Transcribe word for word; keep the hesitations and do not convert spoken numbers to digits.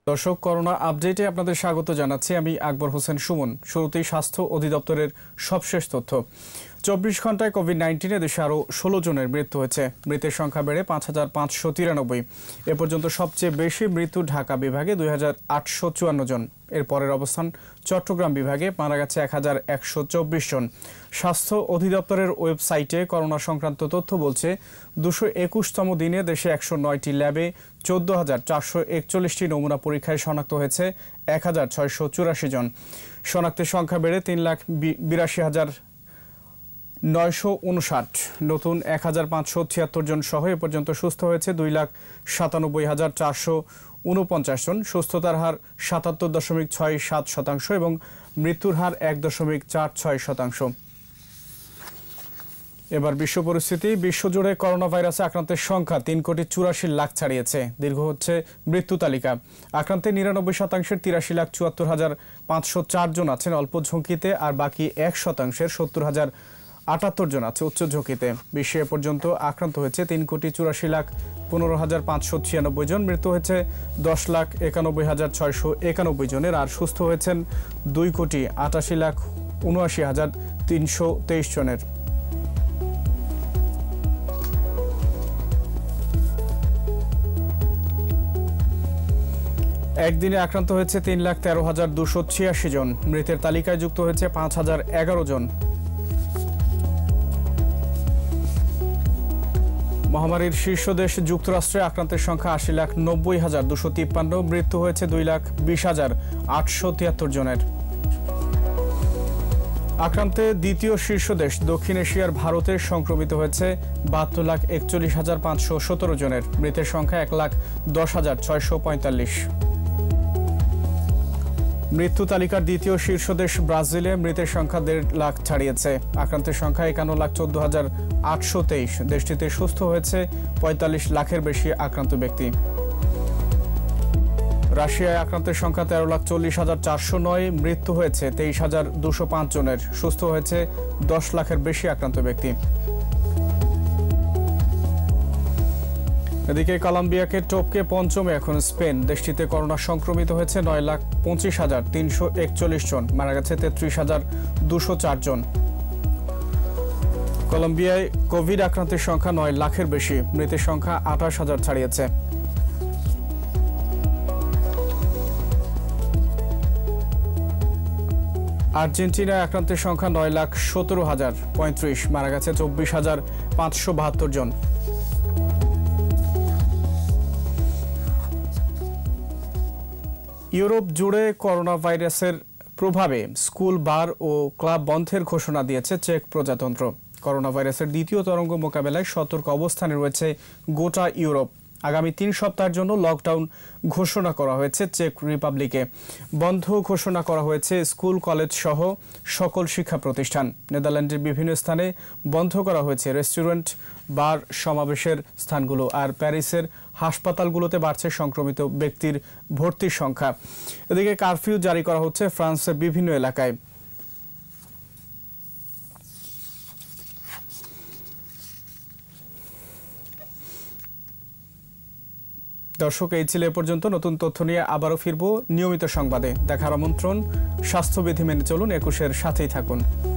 দর্শক, করোনা আপডেটে আপনাদের স্বাগত জানাচ্ছি। আমি আকবর হোসেন সুমন। শুরুতেই স্বাস্থ্য অধিদপ্তরের সবশেষ তথ্য। চব্বিশ ঘন্টায় কোভিড নাইন্টিনে দেশে আরও ষোলো জনের মৃত্যু হয়েছে। মৃতের সংখ্যা বেড়ে পাঁচ হাজার পাঁচশো তিরানব্বই। এ পর্যন্ত সবচেয়ে বেশি মৃত্যু ঢাকা বিভাগে দুই হাজার আটশো চুয়ান্ন জন। এর পরের অবস্থান চট্টগ্রাম বিভাগে, মারা গেছে এক হাজার একশো চব্বিশ জন। স্বাস্থ্য অধিদপ্তরের ওয়েবসাইটে করোনা সংক্রান্ত তথ্য বলছে, দুশো একুশতম দিনে দেশে একশো নয়টি ল্যাবে চোদ্দ হাজার চারশো একচল্লিশটি নমুনা পরীক্ষায় শনাক্ত হয়েছে এক হাজার ছয়শো চুরাশি জন। শনাক্তের সংখ্যা বেড়ে তিন লাখ বিরাশি হাজার নয়শো উনষাট। নতুন এক হাজার পাঁচশো ছিয়াত্তর জন সহ এ পর্যন্ত সুস্থ হয়েছে দুই লাখ সাতানব্বই হাজার চারশো উনপঞ্চাশ জন। সুস্থতার হার সাতাত্তর দশমিক ছয় সাত শতাংশ এবং মৃত্যুর হার এক দশমিক চার ছয় শতাংশ। এবার বিশ্ব পরিস্থিতি। বিশ্বজুড়ে করোনা ভাইরাসে আক্রান্তের সংখ্যা তিন কোটি চুরাশি লাখ ছাড়িয়েছে। দীর্ঘ হচ্ছে মৃত্যু তালিকা। আক্রান্তের নিরানব্বই শতাংশের তিরাশি লাখ চুয়াত্তর হাজার পাঁচশো চার জন আছেন অল্প ঝুঁকিতে, আর বাকি এক শতাংশের সত্তর হাজার আটাত্তর জন আছে উচ্চ ঝুঁকিতে। বিশ্বে এ পর্যন্ত আক্রান্ত হয়েছে তিন কোটি চুরাশি লাখ পনেরো হাজার পাঁচশো ছিয়ানব্বই জন। মৃত্যু হয়েছে দশ লাখ একানব্বই হাজার ছয়শো একানব্বই জনের, আর সুস্থ হয়েছেন দুই কোটি আটাশি লাখ উনআশি হাজার তিনশো তেইশ জনের। একদিনে আক্রান্ত হয়েছে তিন লাখ তেরো হাজার দুশো ছিয়াশি জন। মৃতের তালিকায় যুক্ত হয়েছে পাঁচ হাজার এগারো জন। মহামারীর শীর্ষ দেশ যুক্তরাষ্ট্রে আক্রান্তের সংখ্যা আশি লাখ নব্বই হাজার দুশো তিপ্পান্ন। মৃত্যু হয়েছে দুই লাখ বিশ হাজার আটশো তিয়াত্তর জনের। আক্রান্তে দ্বিতীয় শীর্ষ দেশ দক্ষিণ এশিয়ার ভারতে সংক্রমিত হয়েছে বাহাত্তর লাখ একচল্লিশ হাজার পাঁচশো সতেরো জনের। মৃতের সংখ্যা এক লাখ দশ হাজার ছয়শো পঁয়তাল্লিশ। মৃত্যু তালিকার দ্বিতীয় শীর্ষ দেশ ব্রাজিলে মৃতের সংখ্যা দেড় লাখ ছাড়িয়েছে। আক্রান্তের সংখ্যা একান্ন লাখ চোদ্দ হাজার আটশো তেইশ। দেশটিতে সুস্থ হয়েছে পঁয়তাল্লিশ লাখের বেশি আক্রান্ত ব্যক্তি। রাশিয়ায় আক্রান্তের সংখ্যা তেরো লাখ চল্লিশ হাজার চারশো নয়। মৃত্যু হয়েছে তেইশ হাজার দুশো পাঁচ জনের। সুস্থ হয়েছে দশ লাখের বেশি আক্রান্ত ব্যক্তি। এদিকে কলম্বিয়াকে টপকে পঞ্চমে এখন স্পেন। দেশটিতে করোনা সংক্রমিত হয়েছে নয় লাখ পঁচিশ হাজার তিনশো একচল্লিশ জন। মারা গেছে তেত্রিশ হাজার দুশো চার জন। কলম্বিয়ায় কোভিড আক্রান্তের সংখ্যা নয় লাখের বেশি। মৃতের সংখ্যা আঠাশ হাজার ছাড়িয়েছে। আর্জেন্টিনায় আক্রান্তের সংখ্যা নয় লাখ সতেরো হাজার পঁয়ত্রিশ। মারা গেছে চব্বিশ হাজার পাঁচশো বাহাত্তর জন। ইউরোপ জুড়ে করোনা ভাইরাসের প্রভাবে স্কুল, বার ও ক্লাব বন্ধের ঘোষণা দিয়েছে চেক প্রজাতন্ত্র। করোনা ভাইরাসের দ্বিতীয় তরঙ্গ মোকাবেলায় সতর্ক অবস্থানে রয়েছে গোটা ইউরোপ। আগামী তিন সপ্তাহের জন্য লকডাউন ঘোষণা করা হয়েছে চেক রিপাবলিকে। বন্ধ ঘোষণা করা হয়েছে স্কুল, কলেজ সহ সকল শিক্ষা প্রতিষ্ঠান। নেদারল্যান্ডের বিভিন্ন স্থানে বন্ধ করা হয়েছে রেস্টুরেন্ট, বার, সমাবেশের স্থানগুলো। আর প্যারিসের হাসপাতালগুলোতে বাড়ছে সংক্রমিত ব্যক্তির ভর্তির সংখ্যা। এদিকে কারফিউ জারি করা হচ্ছে ফ্রান্সের বিভিন্ন এলাকায়। দর্শক, এই ছিল এ পর্যন্ত। নতুন তথ্য নিয়ে আবারও ফিরবো নিয়মিত সংবাদে। দেখার আমন্ত্রণ। স্বাস্থ্যবিধি মেনে চলুন, একুশের সাথেই থাকুন।